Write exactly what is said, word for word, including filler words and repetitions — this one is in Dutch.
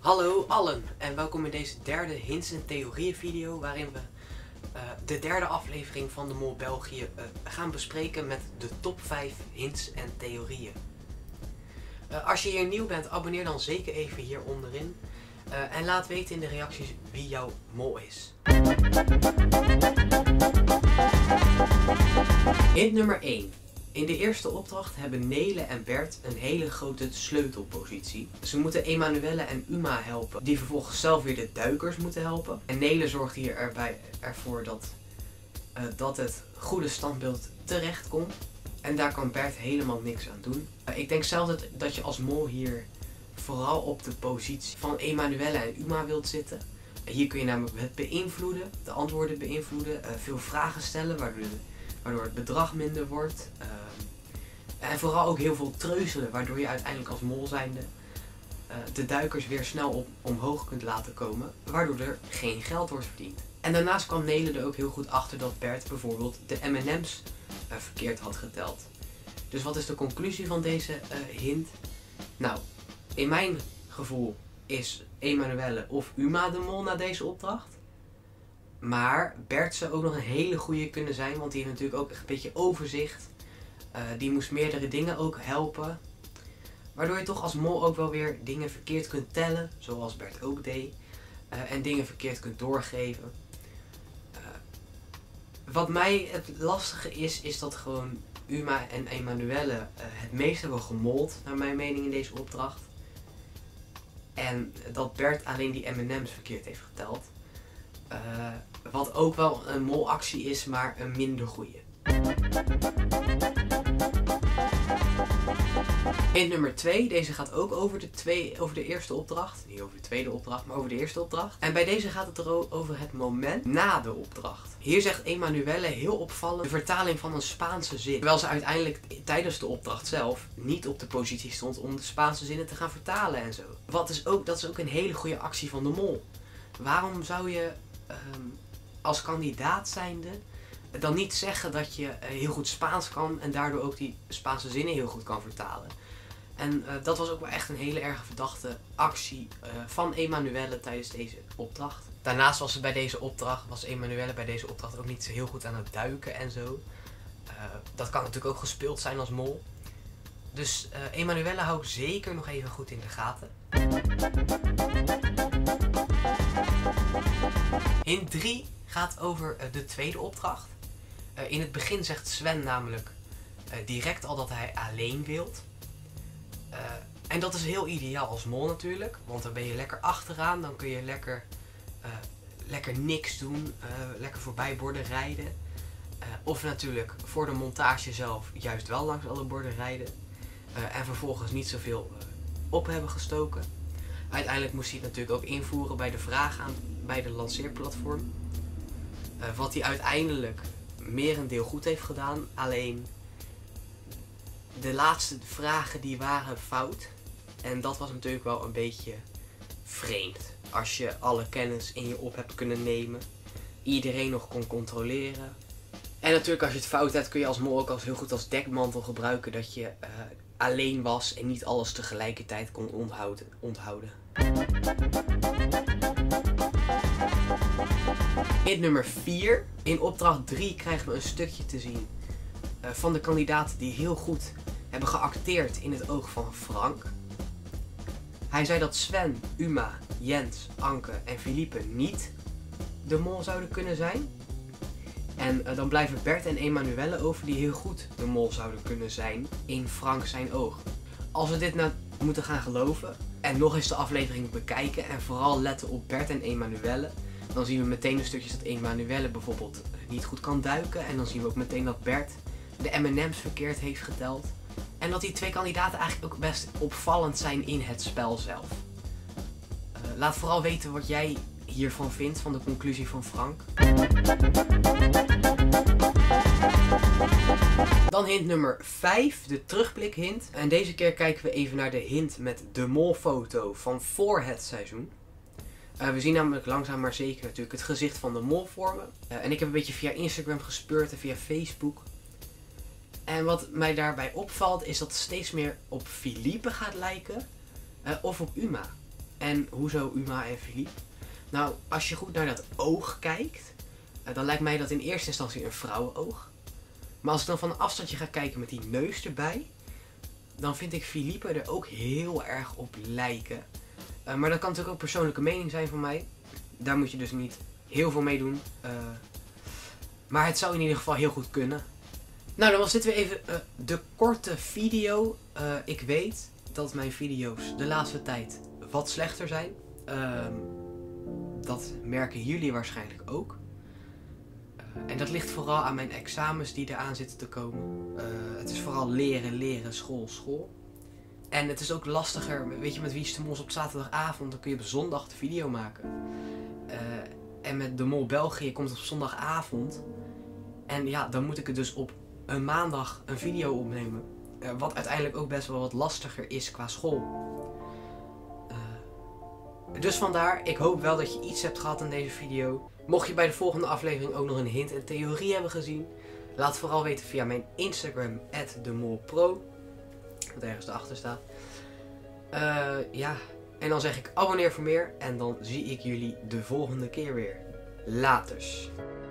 Hallo allen en welkom in deze derde hints en theorieën video waarin we uh, de derde aflevering van de Mol België uh, gaan bespreken met de top vijf hints en theorieën. Uh, als je hier nieuw bent, abonneer dan zeker even hier onderin uh, en laat weten in de reacties wie jouw mol is. Hint nummer één. In de eerste opdracht hebben Nele en Bert een hele grote sleutelpositie. Ze moeten Emanuelle en Uma helpen, die vervolgens zelf weer de duikers moeten helpen. En Nele zorgt hier erbij, ervoor dat, uh, dat het goede standbeeld terecht komt. En daar kan Bert helemaal niks aan doen. Uh, ik denk zelf dat, dat je als mol hier vooral op de positie van Emanuelle en Uma wilt zitten. Uh, hier kun je namelijk het beïnvloeden, de antwoorden beïnvloeden, uh, veel vragen stellen waardoor de Waardoor het bedrag minder wordt. Uh, en vooral ook heel veel treuzelen. Waardoor je uiteindelijk als mol zijnde uh, de duikers weer snel op, omhoog kunt laten komen. Waardoor er geen geld wordt verdiend. En daarnaast kwam Nele er ook heel goed achter dat Bert bijvoorbeeld de M en M's uh, verkeerd had geteld. Dus wat is de conclusie van deze uh, hint? Nou, in mijn gevoel is Emanuelle of Uma de mol na deze opdracht. Maar Bert zou ook nog een hele goede kunnen zijn, want die heeft natuurlijk ook echt een beetje overzicht. Uh, die moest meerdere dingen ook helpen. Waardoor je toch als mol ook wel weer dingen verkeerd kunt tellen, zoals Bert ook deed. Uh, en dingen verkeerd kunt doorgeven. Uh, wat mij het lastige is, is dat gewoon Uma en Emanuelle uh, het meest hebben gemold, naar mijn mening, in deze opdracht. En dat Bert alleen die M en M's verkeerd heeft geteld. Uh, wat ook wel een molactie is, maar een minder goede. Hint nummer twee. Deze gaat ook over de, twee, over de eerste opdracht. Niet over de tweede opdracht, maar over de eerste opdracht. En bij deze gaat het er over het moment na de opdracht. Hier zegt Emanuelle heel opvallend de vertaling van een Spaanse zin. Terwijl ze uiteindelijk tijdens de opdracht zelf niet op de positie stond om de Spaanse zinnen te gaan vertalen en zo. Wat is ook, dat is ook een hele goede actie van de mol. Waarom zou je um, als kandidaat zijnde dan niet zeggen dat je uh, heel goed Spaans kan en daardoor ook die Spaanse zinnen heel goed kan vertalen? En uh, dat was ook wel echt een hele erg verdachte actie uh, van Emanuelle tijdens deze opdracht. Daarnaast was ze bij deze opdracht, was Emanuelle bij deze opdracht ook niet zo heel goed aan het duiken en zo. Uh, dat kan natuurlijk ook gespeeld zijn als mol. Dus uh, Emanuelle hou ik zeker nog even goed in de gaten. Hint drie gaat over uh, de tweede opdracht. Uh, in het begin zegt Sven namelijk uh, direct al dat hij alleen wilt. Uh, en dat is heel ideaal als mol natuurlijk. Want dan ben je lekker achteraan. Dan kun je lekker, uh, lekker niks doen. Uh, lekker voorbij borden rijden. Uh, of natuurlijk voor de montage zelf juist wel langs alle borden rijden. Uh, en vervolgens niet zoveel uh, op hebben gestoken. Uiteindelijk moest hij het natuurlijk ook invoeren bij de vraag aan bij de lanceerplatform. Uh, wat hij uiteindelijk merendeel goed heeft gedaan. Alleen de laatste vragen die waren fout. En dat was natuurlijk wel een beetje vreemd. Als je alle kennis in je op hebt kunnen nemen. Iedereen nog kon controleren. En natuurlijk als je het fout hebt kun je als mol ook als heel goed als dekmantel gebruiken. Dat je uh, alleen was en niet alles tegelijkertijd kon onthouden. onthouden. Hint nummer vier. In opdracht drie krijgen we een stukje te zien uh, van de kandidaten die heel goed hebben geacteerd in het oog van Frank. Hij zei dat Sven, Uma, Jens, Anke en Philippe niet de mol zouden kunnen zijn. En uh, dan blijven Bert en Emanuelle over die heel goed de mol zouden kunnen zijn in Frank zijn oog. Als we dit nou moeten gaan geloven en nog eens de aflevering bekijken en vooral letten op Bert en Emanuelle, dan zien we meteen de stukjes dat Emanuelle bijvoorbeeld niet goed kan duiken. En dan zien we ook meteen dat Bert de M en M's verkeerd heeft geteld. En dat die twee kandidaten eigenlijk ook best opvallend zijn in het spel zelf. Uh, laat vooral weten wat jij hiervan vindt, van de conclusie van Frank. Dan hint nummer vijf, de terugblik hint. En deze keer kijken we even naar de hint met de molfoto van voor het seizoen. Uh, we zien namelijk langzaam maar zeker natuurlijk het gezicht van de mol vormen. Uh, en ik heb een beetje via Instagram gespeurd en via Facebook. En wat mij daarbij opvalt is dat het steeds meer op Philippe gaat lijken. Uh, of op Uma. En hoezo Uma en Philippe? Nou, als je goed naar dat oog kijkt, uh, dan lijkt mij dat in eerste instantie een vrouwenoog. Maar als ik dan van een afstandje ga kijken met die neus erbij, dan vind ik Philippe er ook heel erg op lijken. Uh, maar dat kan natuurlijk ook persoonlijke mening zijn van mij. Daar moet je dus niet heel veel mee doen. Uh, maar het zou in ieder geval heel goed kunnen. Nou, dan was dit weer even uh, de korte video. Uh, ik weet dat mijn video's de laatste tijd wat slechter zijn. Uh, dat merken jullie waarschijnlijk ook. Uh, en dat ligt vooral aan mijn examens die eraan zitten te komen. Uh, het is vooral leren, leren, school, school. En het is ook lastiger, weet je, met Wie is de Mol op zaterdagavond, dan kun je op zondag de video maken. Uh, en met De Mol België komt het op zondagavond. En ja, dan moet ik het dus op een maandag een video opnemen. Uh, wat uiteindelijk ook best wel wat lastiger is qua school. Uh, dus vandaar, ik hoop wel dat je iets hebt gehad in deze video. Mocht je bij de volgende aflevering ook nog een hint en theorie hebben gezien, laat het vooral weten via mijn Instagram, at demolpro. Wat ergens erachter staat. Uh, ja, en dan zeg ik abonneer voor meer. En dan zie ik jullie de volgende keer weer. Laters.